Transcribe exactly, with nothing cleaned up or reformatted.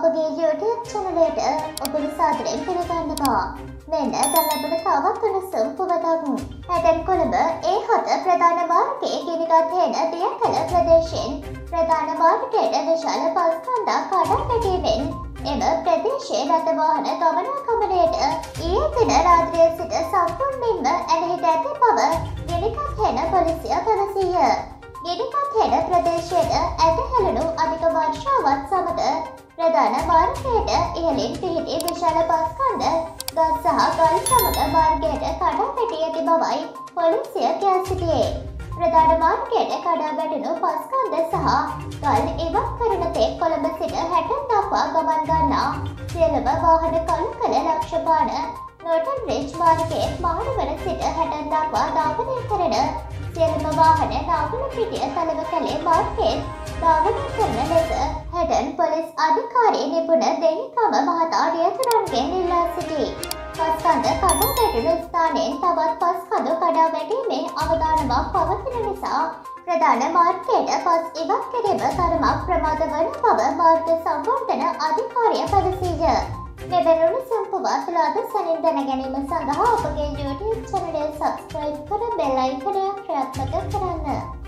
අපගේ YouTube චැනලයට ඔබට සාදරයෙන් පිළිගන්නවා. මෙන්න දැන් අපිට තවත් උණුසුම් පුවතක්. හැටන් කොළඹ ඒ හත ප්‍රධාන මාර්ගයේ ගිනිගත් හෙන දියකල ප්‍රදේශයෙන් ප්‍රධාන මාර්ගයට විශාල පස් කන්දක් කඩා වැටීමෙන් එම ප්‍රදේශයේ රථ වාහන ගමනාගමනයට ඊයේ දින රාත්‍රියේ සිට සම්පූර්ණයෙන්ම ඇලහිට ඇති බව ගිනිගත් හෙන පොලිසිය පැවසීය. ගිනිගත් හෙන ප්‍රදේශයට ඇද හැලුණු අධික වර්ෂාවත් සමග ප්‍රධාන මාර්ගයට ඉහළින් පිහිටි විශාල පස් කන්ද ගස් සහ ගල් සමග මාර්ගයට කඩා වැටී ඇති බවයි පොලිසිය කියා සිටියේ. ප්‍රධාන මාර්ගයට කඩා වැටුණු පස් කන්ද සහ ගල් ඉවත් කරන තෙක් කොළඹ සිට හැටන් දක්වා ගමන් ගන්නා සියලුම වාහන කළු කළ ලක්ෂපාන නෝටන් බ්‍රිජ් මාර්ගයේ මහනුවර සිට හැටන් දක්වා ධාවනය කරන සියලුම වාහන නාවල පිටිය තලවකැලේ මාර්ගයෙන් ධාවනය කරන ලෙස හැටන් පොලිස් අධිකාරී නිපුණ දෙනිකම මහතා නියතුරන්ගෙන් ඉල්ලා සිටී. පස්කන්ද කඩා වැටුණු ස්ථානයෙන් තවත් පස් කඳු කඩා වැටීමේ අවදානමක් පවතින නිසා ප්‍රධාන මාර්ගයට පස් ඉවත් කිරීම තරමක් ප්‍රමාද වන බව මාර්ග සංවර්ධන අධිකාරිය පැවසීය. මෙවැනි උණුසුම් පුවත් ලාද සැනින් දැන ගැනීම සඳහා අපගේ YouTube channel එක subscribe කර bell icon එක ක්‍රියාත්මක කරන්න.